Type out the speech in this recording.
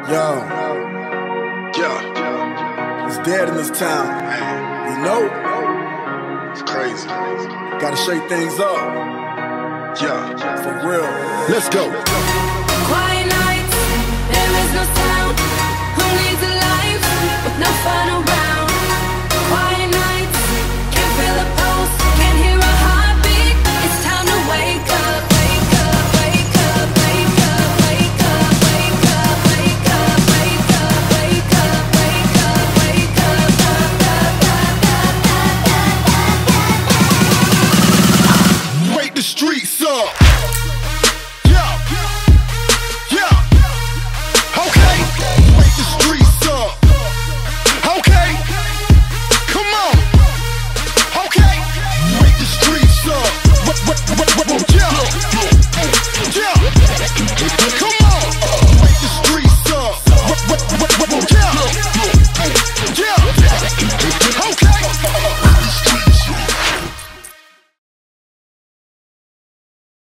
Yo, Yeah, it's dead in this town. man, You know, it's crazy. gotta shake things up. Yeah, For real. Let's go. Quiet